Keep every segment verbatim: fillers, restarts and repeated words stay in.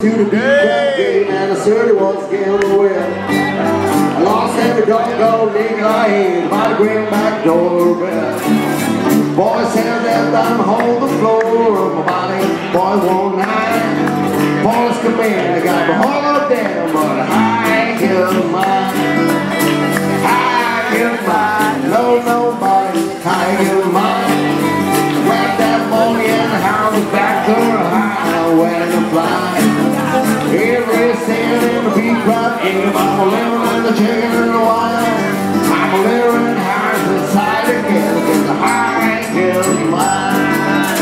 To the beat that game and the thirty was getting well. I lost every doggone nigga I had by the green back door bell. Boy said that I'm hold the floor of my body. Boy won't lie. Boys come in, I got the whole of them, but I kill mine. I kill mine. No nobody, I kill mine. Grab that money and house back door high when the fly. Every cent in the beat right game, I'm a living in the chicken and the wild. I'm a living high inside again, because the high kill mine.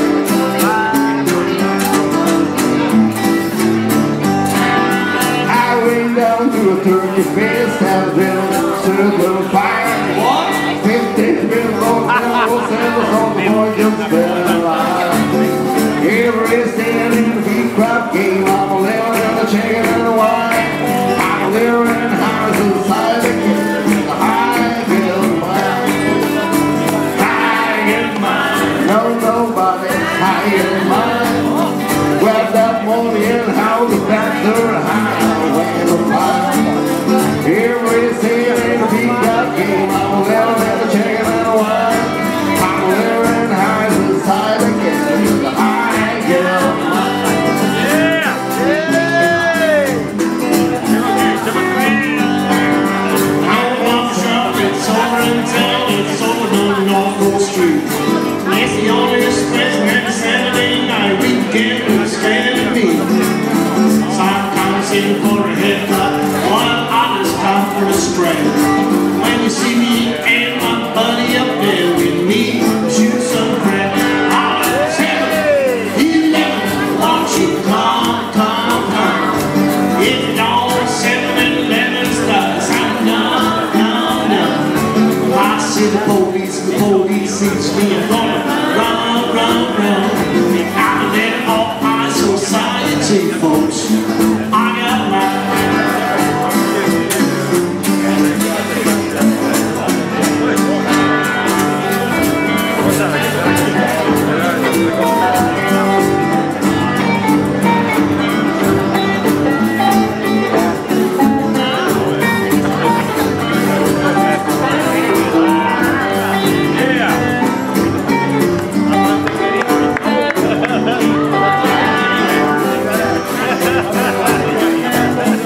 I went down to a turkey fest, had a little circle fire. What? Fifteen minutes on the road, sandals on the boy, just been alive. Every cent in the beat crop game, I'm a living in the chicken and the wine. I'm a living high inside again, the high kill mine. High in mine, no nobody, high in mine. Grab that money and house the back door high when the fire. Every cent in the beat crop game, I'm a living in the chicken and the wine. I'm a living high inside again, the high kill mine. Street. It's the only express every Saturday night weekend with a strand of meat. So I'm conversing for a haircut while I just stop for the spray. When you see me and my buddy up there with me, shoot some crap. I'm seven, eleven, won't you come, come, come? If y'all seven and eleven stars, I'm done, done, done. I see the police, the police sees me and gonna run, run, run. I'm in all high society, folks. I got my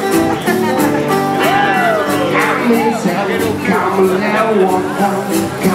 come now, walk down.